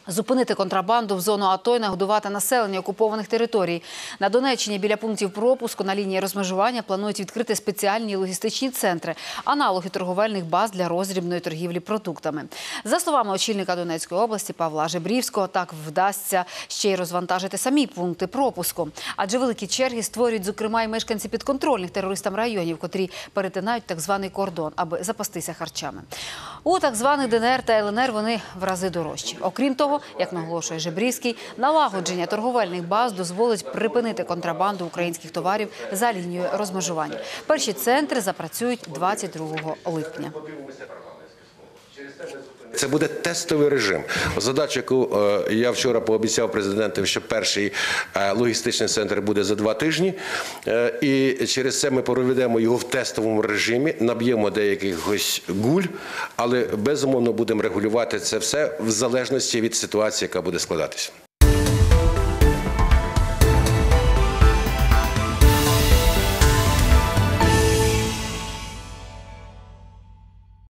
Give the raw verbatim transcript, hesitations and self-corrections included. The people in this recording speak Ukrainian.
Зупинити контрабанду в зону АТО і нагодувати населення окупованих територій. На Донеччині біля пунктів пропуску на лінії розмежування планують відкрити спеціальні логістичні центри – аналоги торговельних баз для роздрібної торгівлі продуктами. За словами очільника Донецької області Павла Жебрівського, так вдасться ще й розвантажити самі пункти пропуску. Адже великі черги створюють, зокрема, і мешканці підконтрольних терористам районів, котрі перетинають так званий кордон, аби запастися харчами. У так званих ДНР та ЛНР вони в рази дорожчі. Окрім того, як наголошує Жебрівський, налагодження торговельних баз дозволить припинити контрабанду українських товарів за лінією розмежування. Перші центри запрацюють двадцять другого липня. Це буде тестовий режим. Задача, яку я вчора пообіцяв президенту, що перший логістичний центр буде за два тижні. І через це ми проведемо його в тестовому режимі, наб'ємо деяких гуль, але безумовно будемо регулювати це все в залежності від ситуації, яка буде складатися.